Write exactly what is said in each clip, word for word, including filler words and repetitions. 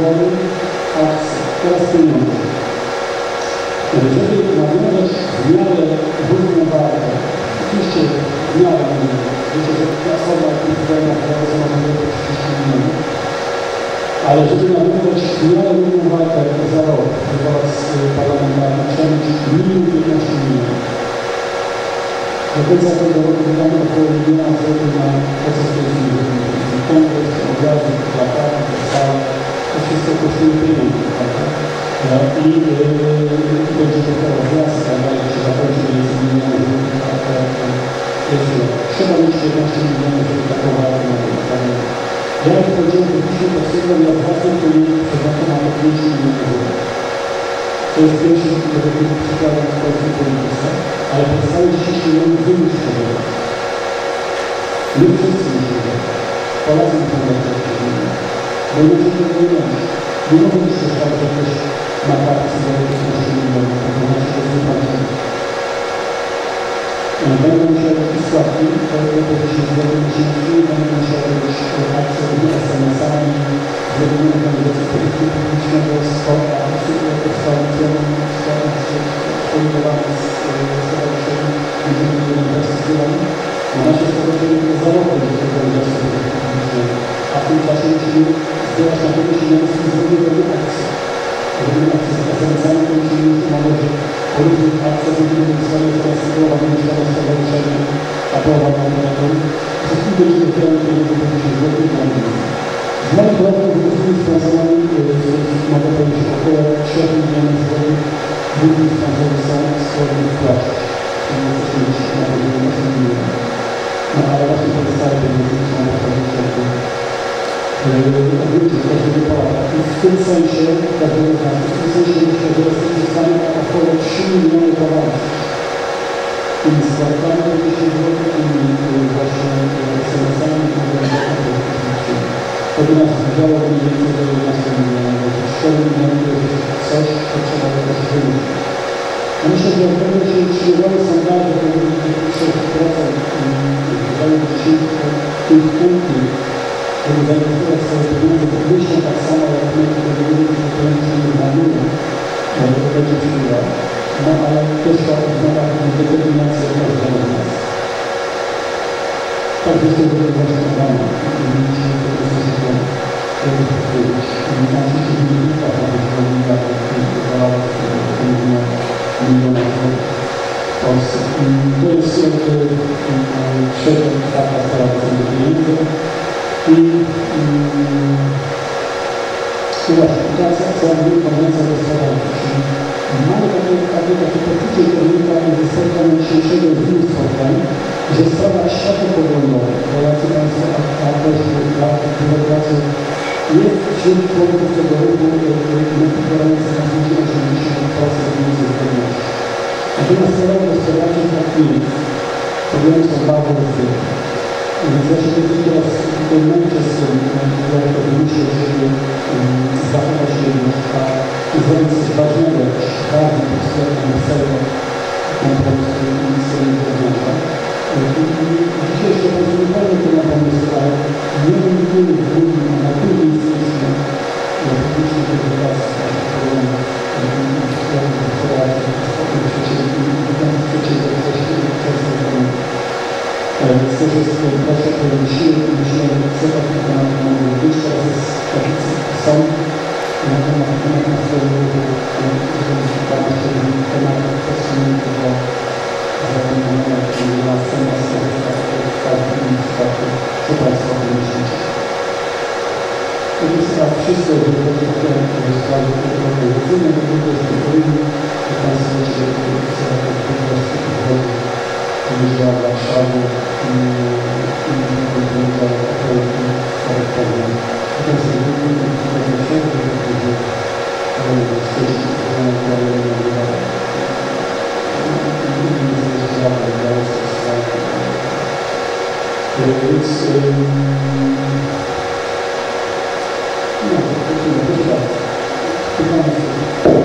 akcji, teraz pieniądze. Jeżeli nawiązać w miarę równowagę, oczywiście w miarę, wiecie, że platforma aktywizowana w rozmawianiu to trzydzieści milionów, ale żeby nawiązać w miarę równowagę za rok, wywołać parlamentarny, trzeba mieć minimum piętnaście milionów. Do końca tego roku wydamy około miliona złotych na proces rozwoju. Kongres, obrazy, plakaty, sala, to wszystko kosztuje pieniądze, prawda? I yy, będzie to teraz jasne, ale się zakończy między milionami złotych, a to jest rok. Trzeba mieć piętnaście milionów, żeby taką walkę na tym. Ja jak powiedziałem, że dzisiaj potrzebne na własnym kliencie przeznaczam na to pięć milionów złotych. To jest pierwszy przykładem w polskiej polityce, ale pozostałe dziesięć milionów wy musicie wybrać. My wszyscy musimy wybrać. Polacy muszą wybrać dziesięć milionów. Bo inaczej tego nie będzie. Nie może być też tak, że ktoś ma kartę za piętnaście milionów, to znaczy, że jest wypłacone. Będą musiały być składki, to po dziesięć złotych miesięcznie, będą musiały być akcje z es em esami, zrobimy organizację polityki publicznego, sport, skomunikowane z stowarzyszeniem Inżynierii Inwestycyjnej. Nasze stowarzyszenie jest zarobem do tego organizacji polityki publicznej, a w tym czasie musimy zbierać na tego pieniądze i zrobić robię akcje. Robimy akcje z es em esami, to musimy już umawiać, że po różnych akcjach będziemy wysyłali teraz połowa będzie dla stowarzyszenia, a połowa dla operatorów. Wszystkim będziemy zbierali pieniądze do dziesięć złotych na milion. Z moim projektem wykorzystujemy sponsorami, mogę powiedzieć, około trzech milionów złotych. Główni sponsorzy są składni wpłacić. To nie jesteśmy dzisiaj na poziomie osiem milionów. No ale właśnie pozostałe pieniądze są na poziomie odwrócić każdego Polaka. I w tym sensie, każdego z nas, w tym sensie myślę, że jesteśmy w stanie na około trzy miliony Polaków. Tymi składkami do dziesięć złotych, tymi właśnie es em esami, tymi organizacjami politycznymi. To by nas zbliżało mniej więcej do jedenastu milionów. cztery miliony to jest coś, co trzeba jakoś wyjść. Ja myślę, że jak będą się utrzymywały sondaże, to będzie sześć procent wydaje mi się tych punktów, żeby zainwestować swoje pieniądze, to myślę tak samo, jak my, które będziemy się pieniądze nie znajdują, to będzie przyjmować. No ale też to wymaga determinacji od każdego z nas. Tak, jest to będzie właśnie zadanie. I musimy to dostosować, żeby powiedzieć. Na wszystkich milionach, na tych milionach, milionach w Polsce. To jest trzecia etapa sprawa pieniędzy. I właśnie, sytuacja, co mówię, konwencja gospodarcza, czyli mamy takie, takie, takie poczucie, że wynika ze spotkania dzisiejszego z innym spotkaniem, że sprawa światopoglądowa, relacji państwa, a też demokracji jest wśród członków tego ruchu naturalnie znacznie osiemdziesiąt procent międzyzgodności. Natomiast sprawa gospodarcza tak nie jest. Problemy są bardzo rozdzielne. Więc ja się teraz tutaj męczę z tym, jak to myślę, żeby zachować jedność, a zrobić coś ważnego, jakiś bardzo podstawowego celu kompromisu ministerstwa wewnętrznego. Dzisiaj jeszcze pozwolimy to na pomysł, ale nie będziemy w drugim, na drugim miejscu publicznej edukacji, naszych problemów, Więc to jest proszę, które siły i myślenie, co takie tematy mogą być. Teraz jest taki są na temat naszego ruchu, żeby dyskutować jeszcze tematów podsumowanych do zaplanowania, czyli na scenę skorzystać w każdym innym przypadku, co Państwo myślicie. To jest chyba wszystko, jeżeli chodzi o te sprawy organizacyjne, to tylko jest odpowiedni, że Państwo wiecie, że to jest odpowiedni Wydział Warszawy i wydział projektu charakternym. To jest wydział, który się wydział, który jest Więc no, to tyle, to tak. Pytanie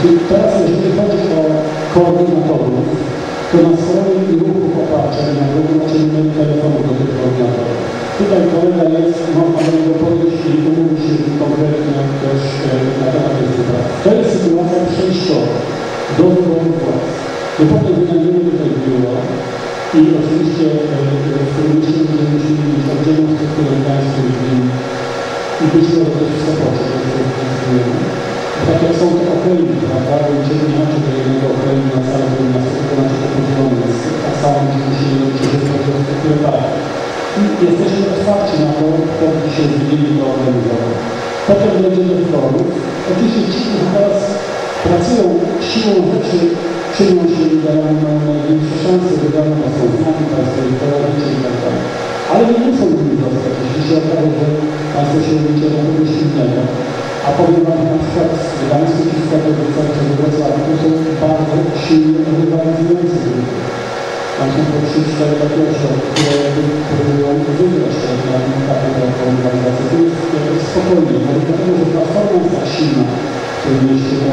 teraz, jeżeli chodzi o koordynatorów, to na stronie ruchu poparcia na macie numer telefonu do tych koordynatorów. Tutaj kolega jest, można do niego podejść i umówić się konkretnie też na temat tej sytuacji. To jest sytuacja przejściowa do wyboru władz. My potem wynajdziemy tutaj biuro i oczywiście w którym myślimy, że musimy mieć oddzielną strukturę państwa i być może też w Sopocie, tak jak są te okręgi, prawda, bo idziemy inaczej do jednego okręgu na całe miasto, to znaczy to podzielone jest. Tak samo musimy liczyć, że chodzi o strukturę partii. I jesteśmy otwarci na to, kto się zmieni to organizował. Potem będzie do wyborów. Oczywiście ci, którzy teraz pracują siłą rzeczy, przyjmą się liderami, mają największe szanse, wiadomo, są znani państwo i prowadzicie i tak dalej. Ale nie muszą nimi zostać, jeśli się okaże, że państwo się robicie na kogoś innego. A powiem wam na przykład z Gdańsku i z Katowice, czy z Wrocławia, to są bardzo silnie rywalizujące grupy. Tam są po trzy cztery takie osoby, które próbują wygrać na etapie taką rywalizację. To jest jakby spokojnie, bo dlatego, że platforma jest tak silna w tym mieście, bo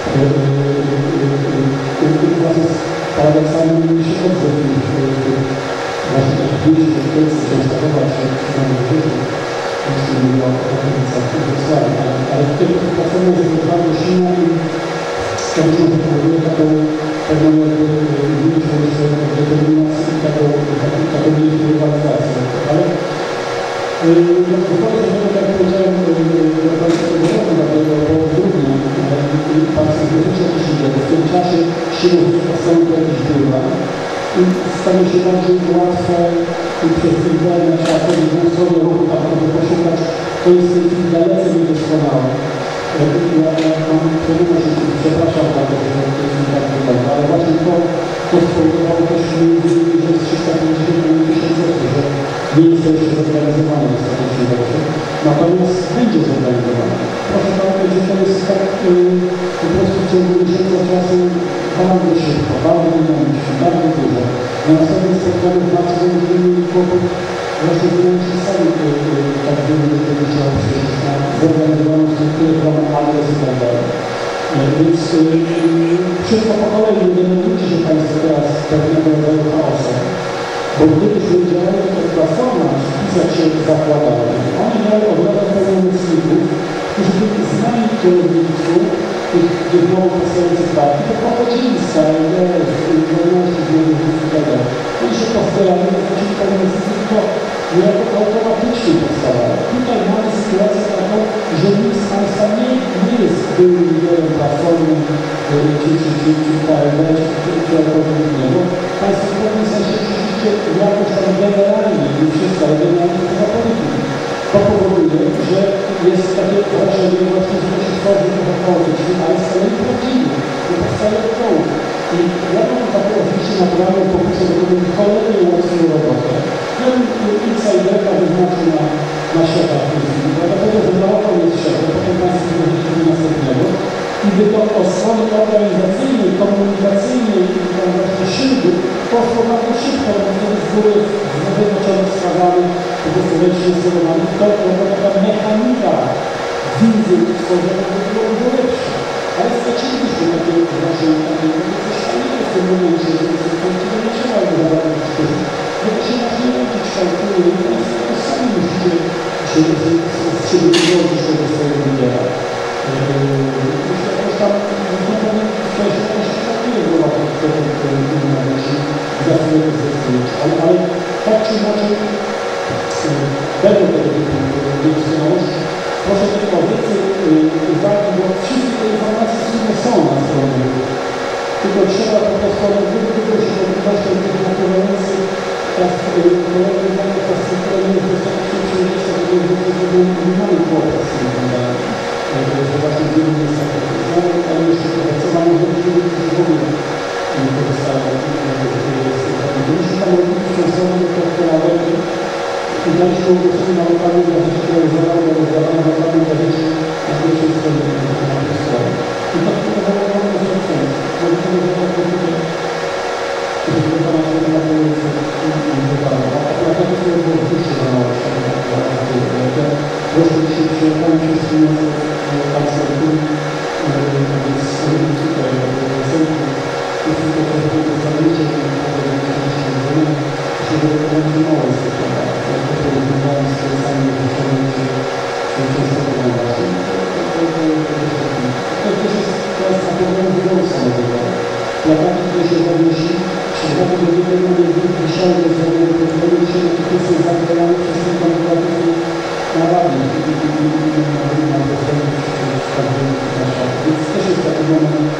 tych was jest paradoksalnie mniejszy odzew niż właśnie takich mniejszych, że to jest Częstochowa, czy Wrocławia. Jeśli mówię o Katowicach i Wrocławiu, ale tutaj platforma jest bardzo silna i skończyło się powoduje taką pewną jakby mniejszą determinację i taką mniejszą rywalizację. Ale wychodzi z tego, jak powiedziałem, do końca tego roku, dlatego po grudniu państwo zwróciło się siłę, bo w tym czasie siły są to jakieś biura i staje się bardziej łatwe i przez internet trzeba powiedzieć, że sobie ruchu tak żeby poszukać, to jest w tej chwili dalece niedoskonałe. Ja, ja mam pewność, że przepraszam bardzo, że to jest nie tak wygląda, ale właśnie to, to spowodowało też między innymi, że jest trzysta pięćdziesiąt tysięcy osób, że nie jest to jeszcze zorganizowane dostatecznie dobrze. Natomiast będzie zorganizowane. Proszę pamiętać, że to jest tak yy, po prostu w ciągu miesiąca czasu bardzo szybko, bardzo dynamicznie, bardzo dużo. Na następnym spotkaniu w marcu będziemy mieli kłopot właśnie wyłączyć sami tak wiele, że będzie trzeba przyjść na zorganizowaną strukturę, program, adres i tak dalej. Więc wszystko po kolei, nie denerwujcie się państwo teraz pewnego rodzaju chaosem, bo gdybyśmy działali jako platforma, jak się zakładało, oni miały od razu pełnomocników, którzy byli znani kierownictwu tych dyplomów podstawowych partii, to pochodzili z K N D, z wolności, z wolności i tak dalej. Oni się pozbierali, to ci pełnomocnicy tylko niejako automatycznie powstawały. Tutaj mamy sytuację taką, że nikt z państwa nie, nie jest byłym liderem platformy, czy K N D, czy kogoś innego. Państwo w pewnym sensie oczywiście jakoś tam generalnie, nie wszystko, ale generalnie chyba polityki. To powoduje, że jest takie wrażenie właśnie, że to się tworzy trochę chaotycznie, ale z kolei prawdziwie, że powstaje od dołu. I ja mam taką oczywiście naturalną pokusę do tego, że kolejnie ułatwią robotę. Ja bym insiderka wyznaczył na, na szefa w tej chwili, dlatego, że nauką jest szefem, potem państwo wychodzimy do następnego. I by to o stronie organizacyjnej, komunikacyjnej i tam właśnie szyldy poszło bardzo szybko, bo wtedy z góry wyznaczonych sprawami po prostu wejście sterowany, to taka mechanika wizy tworzenia by było dużo lepsze. Ale stracilibyśmy takie wrażenie, takie coś fajnego w tym momencie, że to nie trzeba go zabrać w szkół. Bo to się może nie będzie kształtuje i to sami musicie przygotować tego swojego lidera. Jakoś tam zupełnie wcześniej też nie było tego, który należy za chwilę zdecydować. Ale tak czy inaczej będą tego typu doskonałości. Proszę tylko o więcej uwagi, bo wszystkie te informacje w sumie są na stronie. Tylko trzeba po prostu podać dużo możliwości tych naturalnych, ta struktura nie jest dostatecznie przejrzysta, żeby nie mamy kłopot z tym wyglądami. Że właśnie w wielu miejscach znamy, ale jeszcze trochę co mamy zrobić, żeby w ogóle nie korzystają z tego, że jest taki mniejszy tam robić częstowo do doktorala i daliśmy ogłoszenie na lokalnej gazecie, które jest zadane na lokalnej gazecie na pierwszej stronie na tej stronie. I tak to zawołało na spotkanie. Bo to jest tak tutaj, że to ma się na policji i wydało. A naprawdę to sobie było wyższe na małe. Proszę dzisiaj przyjechałem się z tym państwem, więc Polska nazywa. Plakaki, które się zawiesi, przykłady do wykonania wisiały do zrobienia kontroli, dzisiaj na tych są zagrane przez tych kandydatów na radę. Więc też jest taki moment